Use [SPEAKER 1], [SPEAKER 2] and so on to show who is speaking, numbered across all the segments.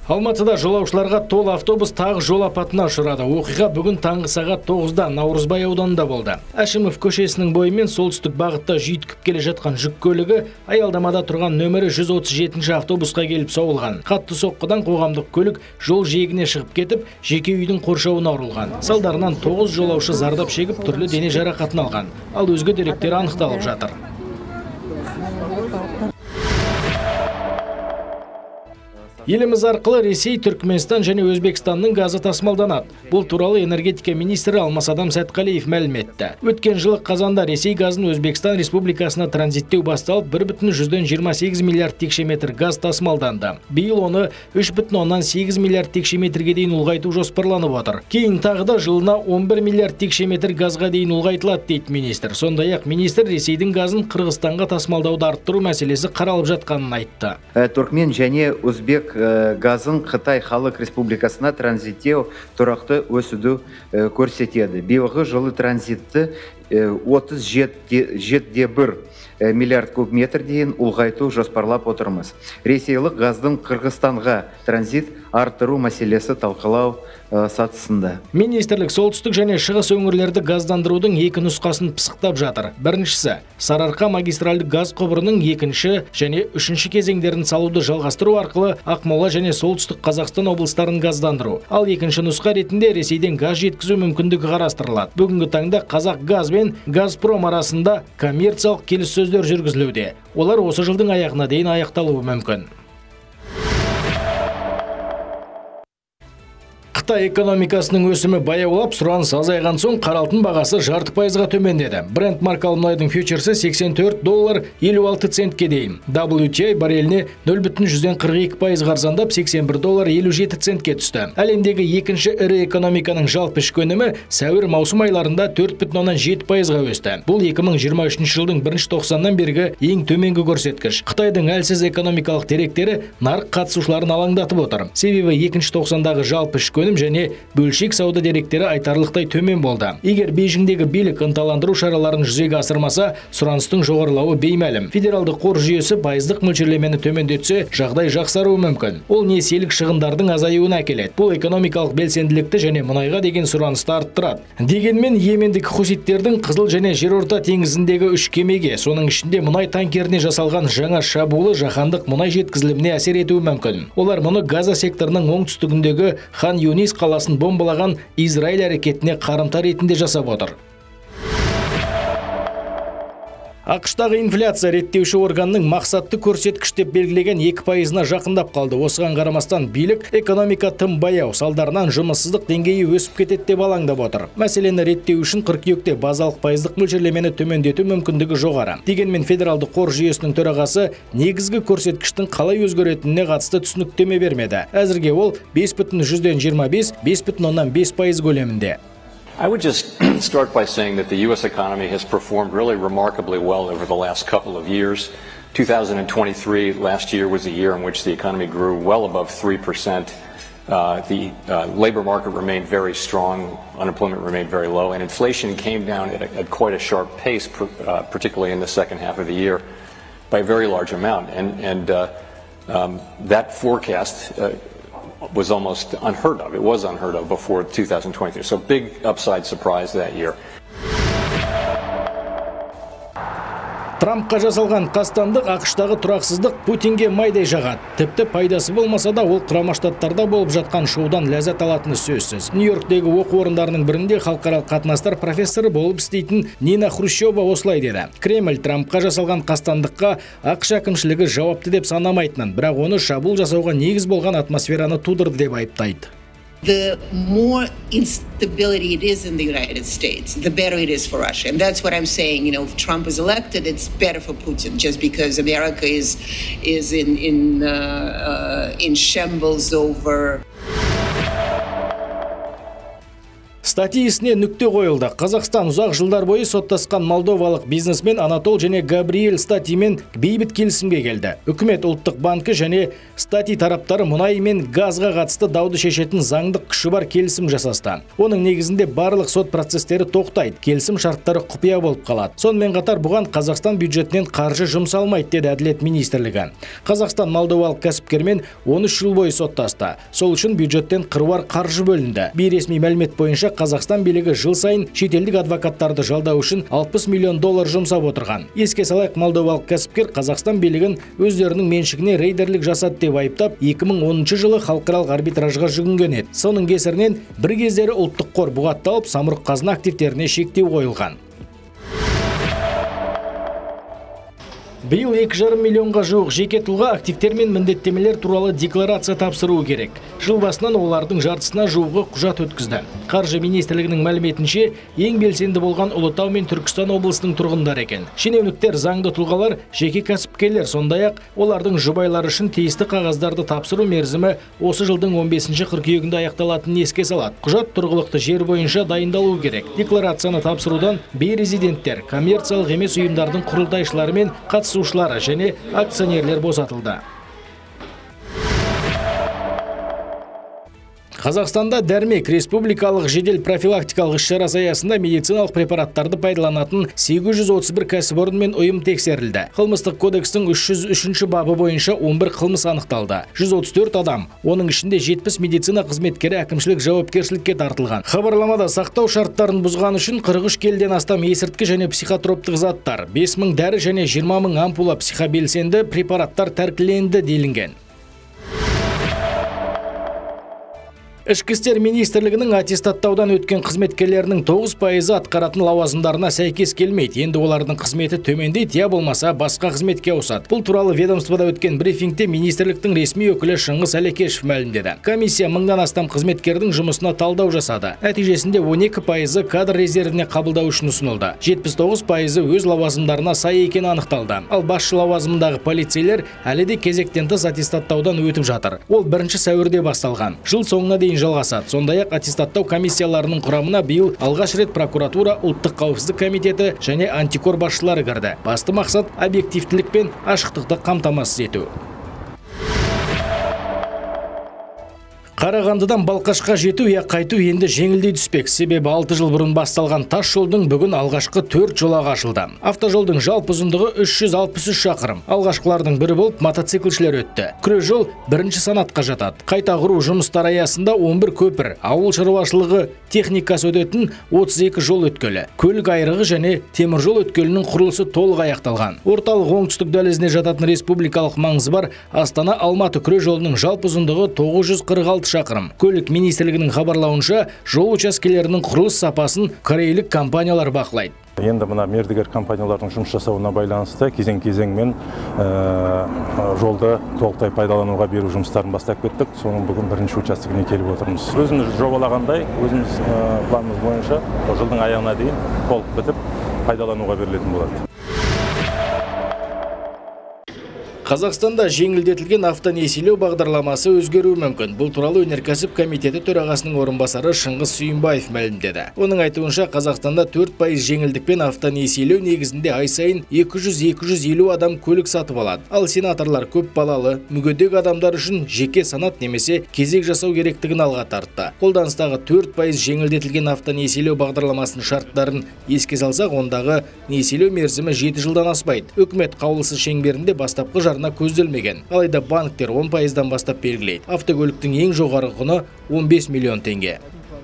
[SPEAKER 1] Алматыда жолаушыларға толы автобус тағы жол апатына ұшырады. Оқиға бүгін таңғы сағат 9-да Наурызбай ауданында болды. Әшімов көшесінің бойымен солтүстік бағытта жүйткіп келе жатқан жүк көлігі аялдамада тұрған нөмірі 137-ші автобусқа келіп соғылған. Қатты соққыдан қоғамдық көлік жол жиегіне шығып кетіп, жеке үйдің қоршауына ұрылған. Салдарынан 9 жолаушы зардап шегіп, түрлі дене жарақатын алған. Ал өзге деректер анықталып жатыр. Еліміз арқылы Ресей, Түркменстан және Өзбекстанның газы тасымалданады. Бұл туралы энергетика министрі Алмасадам Сәтқалиев мәлім етті. Өткен жылы қазанда Ресей газын Өзбекстан Республикасына транзиттеу басталып, 1,28 миллиард текше метр газ тасымалданды. Биыл оны 3,8 миллиард текше метрге дейін ұлғайту жоспарланып отыр. Кейін тағы да жылына 11 миллиард текше метр газға дейін ұлғайтылады дейді министр. Сондай-ақ министр Ресейдің газын Қырғызстанға тасымалдауды арттыру мәселесі қаралып жатқанын айтты.
[SPEAKER 2] Түркмен және Өзбек газын Қытай Халық Республикасына транзиттеу тұрақты өсуді көрсетеді. Биылғы жылы транзитті 37,1 миллиард куб метр дейін ұлғайту жоспарлап отырмыз. Ресейлік газдың Қырғызстанға транзит арттыру мәселесі талқылау сатысында.
[SPEAKER 1] Министрлік солтүстік және шығыс өңірлерді газдандырудың екі нұсқасын пысықтап жатыр. Біріншісі, Сарыарқа магистральды газ құбырының екінші және үшінші кезеңдерін салуды жалғастыру арқылы Ақмола және солтүстік Қазақстан облыстарын газдандыру. Ал екінші нұсқа ретінде Ресейден газ жеткізу мүмкіндігі қарастырылады. Бүгінгі таңда Қазақ газ бен Газпром арасында коммерциялық келіссөздер жүргізілуде. Олар осы жылдың аяғына дейін аяқталуы мүмкін. Қытай экономикасының өсімі баяулап, сұраныс азайған соң қара алтын бағасы жарты пайызға төмендеді. Brent маркалы мұнайдың фьючерсі $84.56 центке дейін. WTI барреліне 0,42 арзандап $81.57 центке түсті. Әлемдегі екінші ірі экономиканың жалпы ішкі өнімі сәуір-маусым айларында 4,7%-ға өсті. Бұл 2023 жылдың 1-тоқсаннан бергі ең төменгі көрсеткіш. Қытайдың әлсіз экономикалық деректері нарық қатысушыларын алаңдатып отыр. Себебі 2-тоқсандағы жалпы ішкі өнім және бөлшек сауда деректері айтарлықтай төмен болды. Егер Бейжіңдегі билік ынталандыру шараларын жүзеге асырмаса, сұраныстың жоғарылауы беймәлім. Федералды қор жүйесі пайыздық мөлшерлемені төмендетсе, жағдай жақсаруы мүмкін. Ол несиелік шығындардың азаюына әкеледі. Бұл экономикалық белсенділікті және мұнайға деген сұранысты арттырады. Дегенмен йемендік хуситтердің Қызыл және Жерорта теңізіндегі 3 кемеге, соның ішінде мұнай танкеріне жасалған жаңа шабуылы жаһандық мұнай жеткізіліміне әсер етуі мүмкін. Олар мұны Газа секторының оңтүстігіндегі Хан Юнис қаласын бомбалаған Израиль әрекетіне қарымта ретінде жасап отыр. ақш-тағы инфляция реттеуші органның мақсатты көрсеткіш деп белгілеген 2%-на жақындап қалды. Осыған қарамастан билік экономика тым баяу, салдарынан жұмыссыздық деңгейі өсіп кетеді деп алаңдап отыр. Мәселені реттеу үшін қыркүйекте базалық пайыздық мөлшерлемені төмендету мүмкіндігі жоғары. Дегенмен федералды қор жүйесінің төрағасы негізгі көрсеткіштің қалай өзгеретініне қатысты түсініктеме бермеді. Әзірге ол 5,25% көлемінде.
[SPEAKER 3] I would just start by saying that the U.S. economy has performed really remarkably well over the last couple of years. 2023, last year, was a year in which the economy grew well above 3%. The labor market remained very strong, unemployment remained very low, and inflation came down at quite a sharp pace, particularly in the second half of the year, by a very large amount. And that forecast was almost unheard of. It was unheard of before 2023. So big upside surprise that year.
[SPEAKER 1] Трампқа жасалған қастандық ақш-тағы тұрақсыздық Путинге майдай жағады. Тіпті пайдасы болмаса да ол Құрама Штаттарда болып жатқан шоудан ләззат алатыны сөзсіз. Нью-Йорктегі оқу орындарының бірінде халықаралық қатынастар профессоры болып істейтін Нина Хрущева осылай деді. Кремль Трампқа жасалған қастандыққа ақш әкімшілігі жауапты деп санамайтынын, бірақ оны шабуыл жасауға негіз болған атмосфераны тудырды деп айыптайды.
[SPEAKER 4] The more instability it is in the United States, the better it is for Russia. And that's what I'm saying. You know, if Trump is elected, it's better for Putin, just because America is in shambles over.
[SPEAKER 1] Стати ісіне нүкте қойылды. Қазақстан ұзақ жылдар бойы соттасқан молдовалық бизнесмен Анатол және Габриэль Статимен бейбіт келісімге келді. Үкімет ұлттық банкі және Стати тараптары мұнай мен газға қатысты дауды шешетін заңдық күші бар келісім жасасты. Оның негізінде барлық сот процестері тоқтайды, келісім шарттары құпия болып қалады. Сонымен қатар бұған Қазақстан бюджетінен қаржы жұмсалмайды, деді Әділет министрлігі. Қазақстан молдовалық кәсіпкермен 13 жыл бойы соттасты. Сол үшін бюджеттен қыруар қаржы бөлінді. Бейресми мәлімет бойынша Қазақстан билігі жыл сайын шетелдік адвокаттарды жалдау үшін 60 миллион доллар жұмсап отырған. Еске салайық, молдовалық кәсіпкер Қазақстан билігін өздерінің меншігіне рейдерлік жасады деп айыптап, 2010 жылы халықаралық арбитражға жүгінген еді. Соның кесірінен бір кездері ұлттық қор бұғатталып, самұрық қазына активтеріне шектеу қойылған. Биыл 2,5 миллионға жуық жеке тұлға активтер мен міндеттемелер туралы декларация тапсыруы керек. Жыл басынан олардың жартысына жуығы құжат өткізді. Қаржы министрлігінің мәліметінше, ең белсенді болған Ұлытау мен Түркістан облысының тұрғындары екен. Шенеуніктер, заңды тұлғалар, жеке кәсіпкерлер, сондай-ақ олардың жұбайлары үшін тиісті қағаздарды тапсыру мерзімі осы жылдың 15 қыркүйегінде аяқталатынын еске салады. Құжат тұрғылықты жер бойынша дайындалуы керек. Декларацияны тапсырудан бейрезиденттер, коммерциялық емес ұйымдардың құрылтайшылары мен қатысушылары және акционерлер босатылды. Қазақстанда дәрмек республикалық жедел профилактикалық іс-шара аясында медициналық препараттарды пайдаланатын 831 кәсіпорын мен ұйым тексерілді. Қылмыстық кодекстің 303 бабы бойынша 11 қылмыс анықталды. 134 адам, оның ішінде 70 медицина қызметкері әкімшілік жауапкершілікке тартылған. Хабарламада сақтау шарттарын бұзған үшін 43 келіден астам есірткі және психотроптық заттар, 5000 дәрі және 20 000 ампула психобелсенді препараттар тәркіленді делінген. Ішкі істер министрлігінің аттестаттаудан өткен қызметкерлерінің 9% атқаратын лауазымдарына сәйкес келмейді. Енді олардың қызметі төмендейді, я болмаса басқа қызметке ауысады. Бұл туралы ведомствода өткен брифингте министрліктің ресми өкілі Шыңғыс Әлекешев мәлімдеді. Комиссия 1000-нан астам қызметкердің жұмысына талдау жасады. Нәтижесінде 12% кадр резервіне қабылдау үшін ұсынылды. 79% өз лауазымдарына сай екені анықталды. Ал басшы лауазымындағы полицейлер әлі де кезектен тыс аттестаттаудан өтіп жатыр. Ол 1 сәуірде басталған. Жыл соңына дейін жалғасады. Сондай-ақ аттестаттау комиссияларының құрамына биыл алғаш рет прокуратура, ұлттық қауіпсіздік комитеті және антикор басшылары кірді. Басты мақсат объективтілік пен ашықтықты қамтамасыз ету. Қарағандыдан Балқашқа жету я қайту енді жеңілдей түспек. Себебі 6 жыл бұрын басталған тас жолдың бүгін алғашқы 4 жолағы ашылды. Автожолдың жалпы ұзындығы 363 шақырым. Алғашқылардың бірі болып мотоциклшілер өтті. Күре жол 1-ші санатқа жатады. Қайта құру жұмыстары аясында 11 көпір, ауыл шаруашылығы техникасы өтетін 32 жол өткелі, көлік айрығы және темір жол өткелінің құрылысы толық аяқталған. Орталық оңтүстік дәлізіне жататын республикалық маңызы бар Астана-Алматы күре жолының жалпы ұзындығы 946 шақырым. Көлік министрлігінің хабарлауынша, жол учаскелерінің құрылыс сапасын корейлік компаниялар бақылайды.
[SPEAKER 5] Енді мына мердігер компаниялардың жұмыс жасауына байланысты кезең-кезеңмен жолды толықтай пайдалануға беру жұмыстарын бастап кеттік. Соның бүгін 1-ші участогіне келіп отырмыз. Өзіміз жобалағандай, өзіміз планымыз бойынша жылдың аяғына дейін толық бітіп пайдалануға берілетін болады.
[SPEAKER 1] Қазақстанда жеңілдетілген автонесиелеу бағдарламасы өзгеруі мүмкін. Бұл туралы өнеркәсіп комитеті төрағасының орынбасары Шыңғыс Сүйінбаев мәлімдеді. Оның айтуынша, Қазақстанда 4% жеңілдікпен автонесиелеу негізінде ай сайын 200-250 адам көлік сатып алады. Ал сенаторлар көп балалы, мүгедек адамдар үшін жеке санат немесе кезек жасау керектігін алға тартты. Қолданыстағы 4% жеңілдетілген автонесиелеу бағдарламасының шарттарын еске салсақ, ондағы несиелеу мерзімі 7 жылдан аспайды. Үкімет қаулысы шеңберінде бастапқы көзделмеген. Алайда банктер 10%-дан бастап белгілейді. Автокөліктің ең жоғары құны 15 миллион теңге.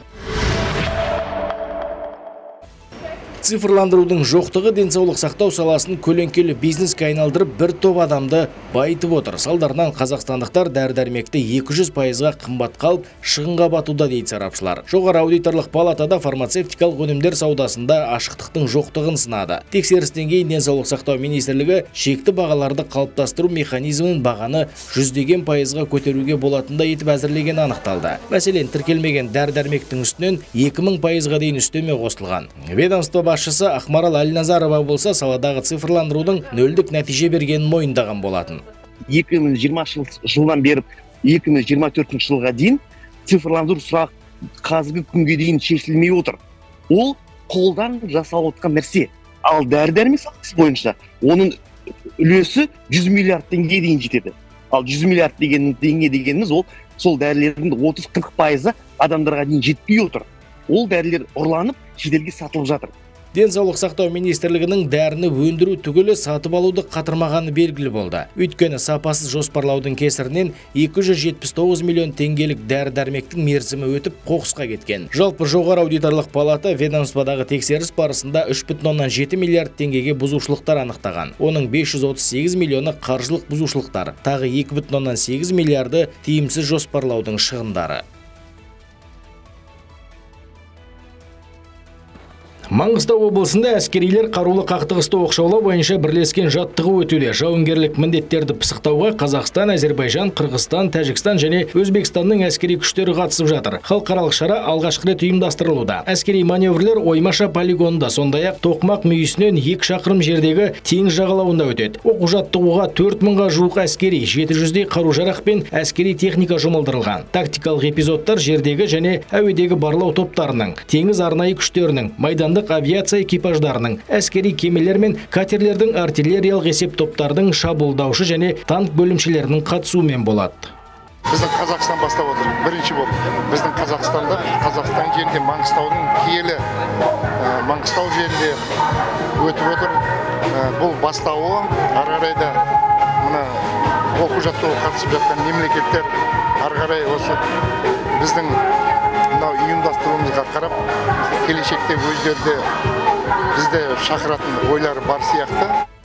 [SPEAKER 1] Цифрландырудың жоқтығы денсаулық сақтау саласын көлеңкелі бизнеске айналдырып, бір топ адамды байытып отыр. Салдарынан қазақстандықтар дәрі-дәрмекті 200%-ға қымбат қалып, шығынға батуда дейді сарапшылар. Жоғары аудиторлық палатада фармацевтикалық өнімдер саудасында ашықтықтың жоқтығын сынады. Тексерістен кейін денсаулық сақтау министрлігі шекті бағаларды қалыптастыру механизмін бағаны 100% көтеруге болатындай етіп әзірлеген анықталды. Мәселен, тіркелмеген дәрі-дәрмектің үстінен 2000%-ға дейін үстеме қосылған. Ведомство басшысы Ақмарал Әлназарова болса, саладағы цифрландырудың нөлдік нәтиже бергенін мойындаған болатын.
[SPEAKER 6] 2020 жылдан беріп 2024 жылға дейін цифрландыру сұрақ қазіргі күнге дейін шешілмей отыр. Ол қолдан жасалып отқан нәрсе. Ал дәрі-дәрмек саласы бойынша оның үлесі 100 миллиард теңге дейін жетеді. Ал 100 миллиард теңге дегеніміз ол сол дәрілердің 30-40% адамдарға дейін жетпей отыр. Ол дәрілер ұрланып, шетелге сатылып жатыр.
[SPEAKER 1] Денсаулық сақтау министрлігінің дәріні өндіру түгілі сатып алуды қатырмағаны белгілі болды. Өйткені сапасыз жоспарлаудың кесірінен 279 миллион теңгелік дәрі-дәрмектің мерзімі өтіп қоқысқа кеткен. Жалпы жоғары аудиторлық палата ведомстводағы тексеріс барысында 3,7 миллиард теңгеге бұзушылықтар анықтаған. Оның 538 миллионы қаржылық бұзушылықтар, тағы 2,8 миллиарды тиімсіз жоспарлаудың шығындары. Маңғыстау облысында әскерилер қарулы қақтығысты оқшаулау бойынша бірлескен жаттығу өтуде. Жауынгерлік міндеттерді пысықтауға Қазақстан, Әзербайжан, Қырғызстан, Тәжікстан және Өзбекстанның әскери күштері қатысып жатыр. Халықаралық шара алғашқы рет ұйымдастырылуда. Әскери маневрлер Оймаша полигонында, сондай-ақ Тоқмақ мүйісінен 2 шақырым жердегі Теңіз жағалауында өтеді. Оқу-жаттығуға 4000-ға жуық әскери, 700-дей қару-жарақ пен әскери техника жұмылдырылған. Тактикалық эпизодтар жердегі және әуедегі барлау топтарының, теңіз арнайы күштерінің, майдандық авиация экипаждарының, әскери кемелер мен катерлердің артиллериялық есеп топтардың, шабуылдаушы және танк бөлімшелерінің қатысуымен болады.
[SPEAKER 7] Біздің Қазақстан бастап отыр. Бірінші болып біздің Қазақстанда, Қазақстан жерінде Маңғыстаудың киелі Маңғыстау жерінде өтіп отыр. Бұл бастауы ары қарай да мына оқу-жаттығуға қатысып жатқан мемлекеттер ары қарай осы біздің мынау ұйымдастыруымызға қарап, келешекте өздері бізді шақыратын ойлары бар сияқты.